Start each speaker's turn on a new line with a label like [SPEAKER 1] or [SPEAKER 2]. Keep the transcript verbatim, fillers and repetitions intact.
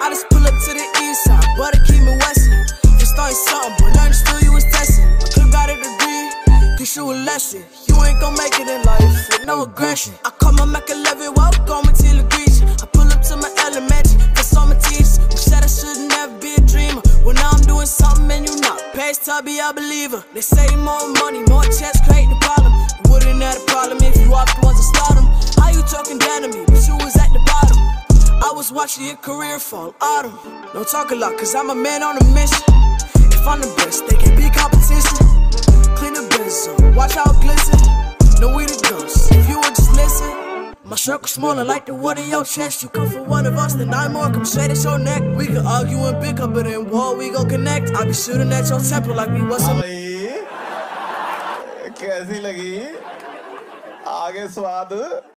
[SPEAKER 1] I just pull up to the east side, but it keep me westin'. Just starting something, but learn still you was testing. I could've got a degree, cause you a lesson. You ain't gon' make it in life with no aggression. I call my Mac eleven, welcome until the beach. I pull up to my elementary, cause all my teachers who said I should never be a dreamer. Well now I'm doing something and you not. Past Tubby, I believer. They say more money, more checks create the problem. You wouldn't have a problem if you off the ones that start them. How you talking down to me, but you was at the bottom. I was watching your career fall autumn. Don't talk a lot, cause I'm a man on a mission. If I'm the best, they can be competition. Clean the business up, watch how it glisten. Know we the ghosts, if you would just listen. My circle smaller like the wood in your chest. You come for one of us, then nine more come straight at your neck. We can argue and bicker, but in war we gon' connect. I be shooting at your temple like we was some.
[SPEAKER 2] कैसी लगी आगे स्वाद